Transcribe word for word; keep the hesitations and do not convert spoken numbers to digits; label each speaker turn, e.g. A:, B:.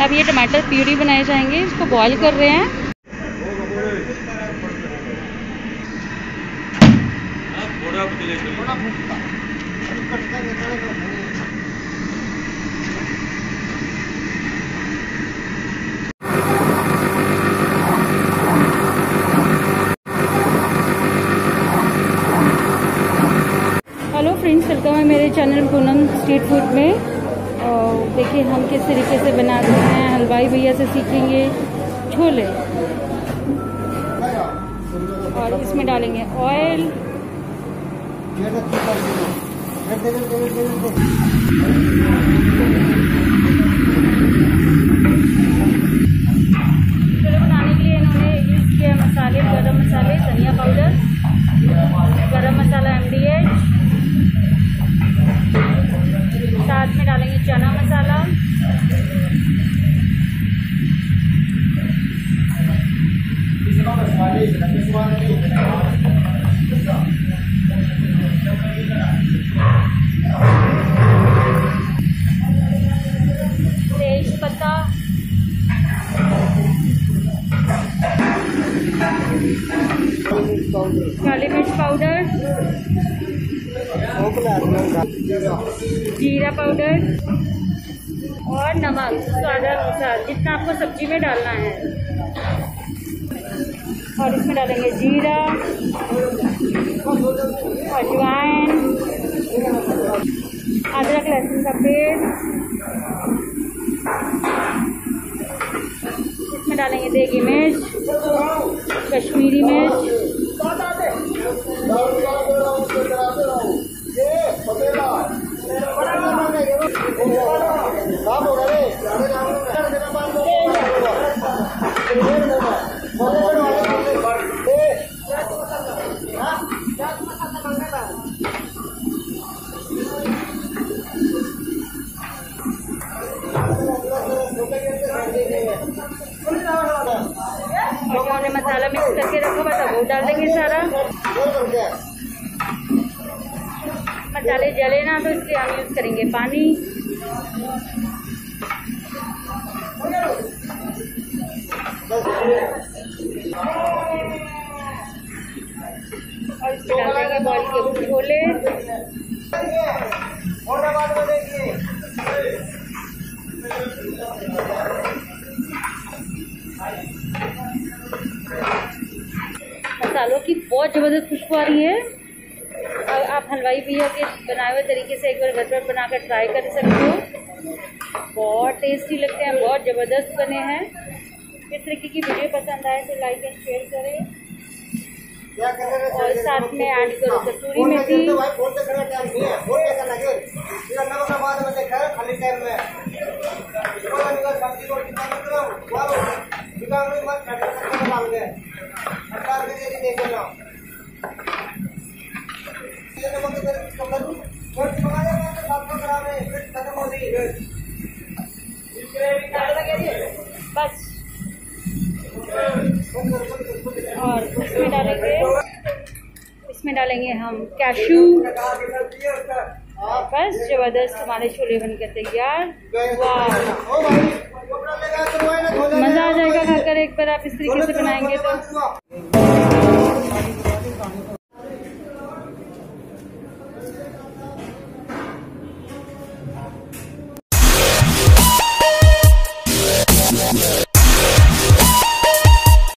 A: अब ये टमाटर प्यूरी बनाए जाएंगे, इसको बॉईल कर रहे हैं। हेलो फ्रेंड्स, वेलकम है मेरे चैनल पूनम स्ट्रीट फूड में। देखिए हम किस तरीके से बनाते हैं, हलवाई भैया से सीखेंगे छोले। और इसमें डालेंगे ऑयल, बनाने के लिए इन्होंने यूज़ किया मसाले, गरम मसाले, धनिया पाउडर, गरम मसाला एम डी एच, साथ में डालेंगे चना मसाला, तेज पत्ता, काली मिर्च पाउडर, जीरा पाउडर और नमक स्वादानुसार, जितना आपको सब्जी में डालना है। और इसमें डालेंगे जीरा, अजवाइन, अदरक लहसुन का पेस्ट, इसमें डालेंगे देगी मिर्च, कश्मीरी मिर्च, और मसाला मिक्स करके रखा हुआ था वो डाल देंगे सारा। मसाले जले ना तो इसलिए हम यूज़ करेंगे पानी। और इसमें डाल देंगे बॉईल के हुए छोले। मसालों की बहुत ज़बरदस्त खुशबू आ रही है। और आप हलवाई भैया के बनाए हुए तरीके से एक बार घर पर बनाकर ट्राई कर सकते हो, बहुत टेस्टी लगते हैं, बहुत ज़बरदस्त बने हैं। इस तरीके की वीडियो पसंद आए तो लाइक एंड शेयर करें और साथ में ऐड करो कसूरी मेथी। बस और इसमें डालेंगे इसमें डालेंगे हम कैशू। बस जबरदस्त हमारे छोले बनकर तैयार। वाह, मज़ा आ जाएगा खाकर एक बार आप इस तरीके से बनाएंगे तो।